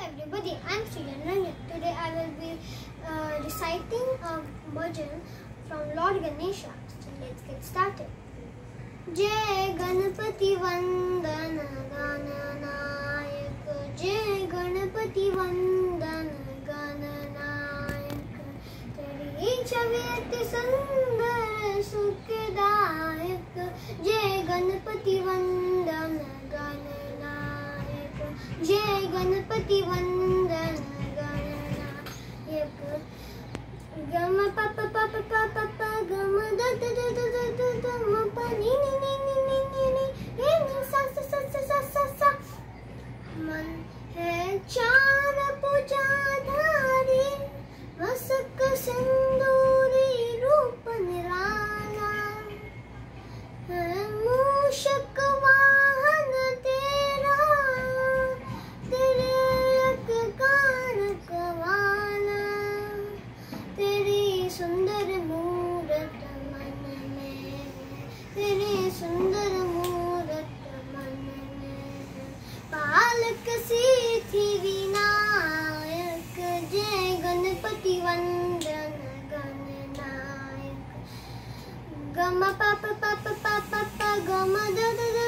everybody, I'm Srijan Ranjan. Today I will be reciting a bhajan from Lord Ganesha. So let's get started. Jai Ganapati Vandana Gananayak, Jai Ganapati Vandana Gananayak, Teri Chavi ati sundar sukhdayak, Jai Ganapati Vandana Gananayak, Jai Ganapati Vandana Gananayak. Gama papa papa papa papa gama da da da da da da da ma pa ni ni ni ni ni ni ni ni ni sa sa sa sa sa sa sa. Man hai चार पुजाधारी मस्तक सिंदूरी रूप निराला है मूषक वाहन तेरा तेरे रख कान कवाला तेरी सुंदर मूरत मन में तेरी सुंदर मूरत मन में पालक सिद्धि विनायक जय गणपति वंदन गणनायक गम पाप पाप पाप गम द द द